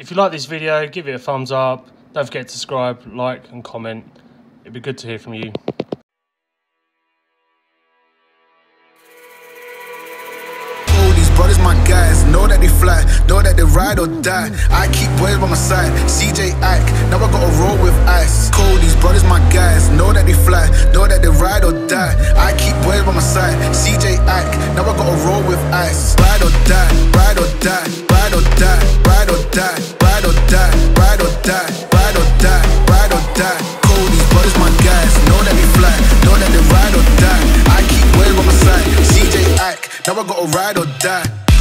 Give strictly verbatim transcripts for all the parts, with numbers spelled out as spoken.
If you like this video, give it a thumbs up. Don't forget to subscribe, like and comment. It'd be good to hear from you. Brothers, my guys, know that they fly, know that they ride or die. I keep boys by my side, C J Ike, now I gotta roll with ice. Cody's brothers, my guys, know that they fly, know that they ride or die. I keep boys by my side, C J Ike, now I gotta roll with ice. Ride or die, ride or die, ride or die, ride or die, ride or die, ride or die, ride or die, ride or die. Cody's brothers, my guys, know that they fly, know that they ride or die. I keep boys by my side, C J Ike, now I gotta ride or die.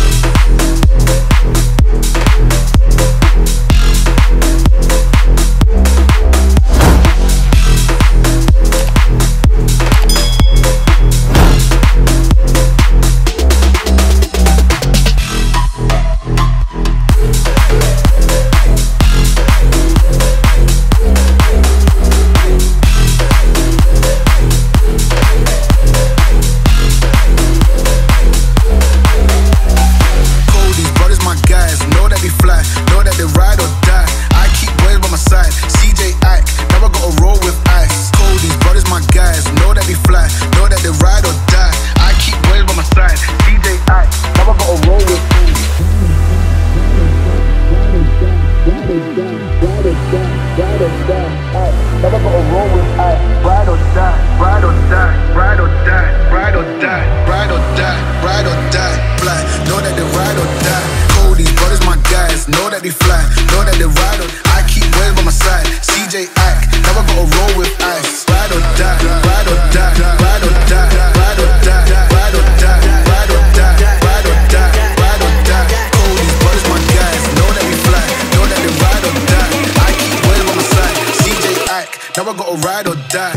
Now I gotta ride or die.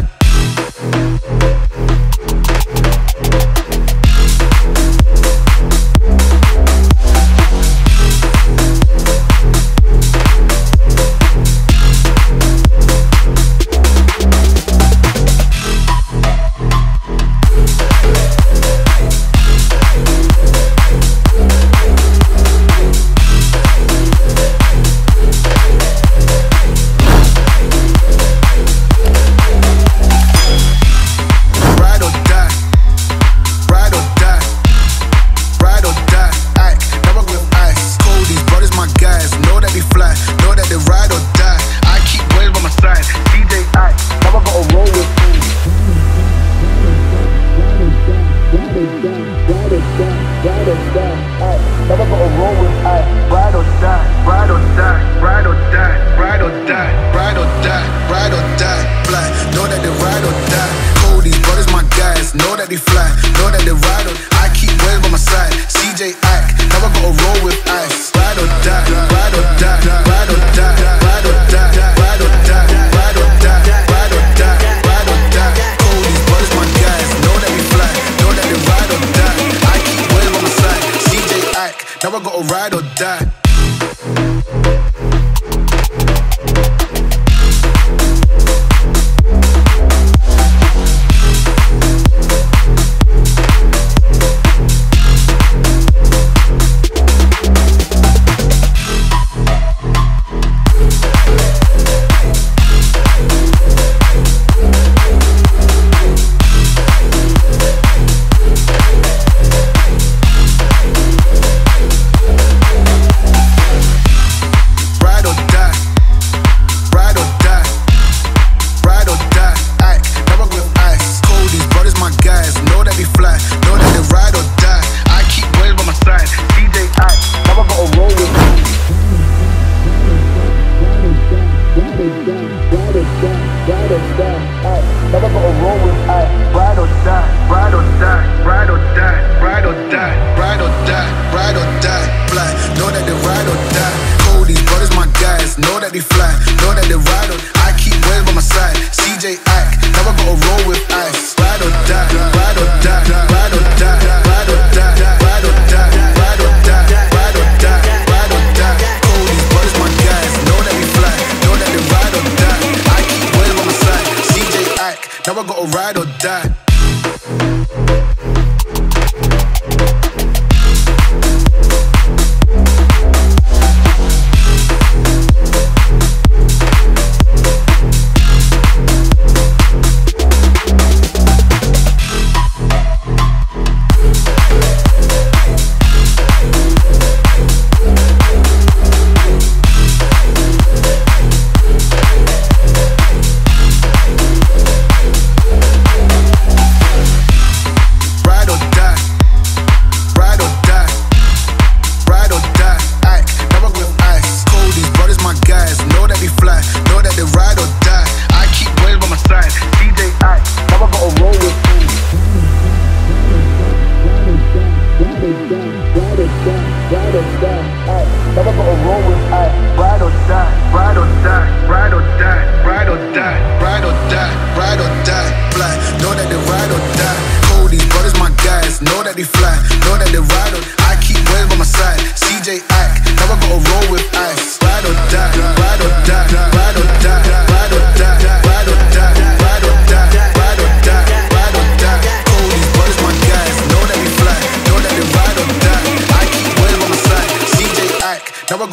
Now I gotta ride or die. Now I gotta ride or die.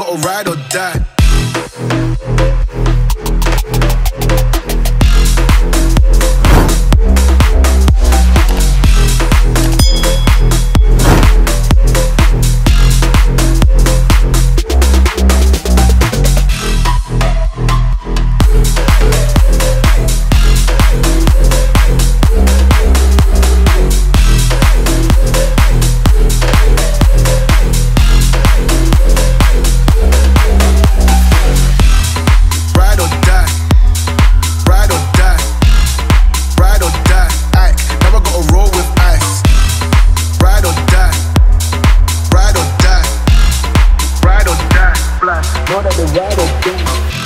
gotta ride or die. Know that they ride or die.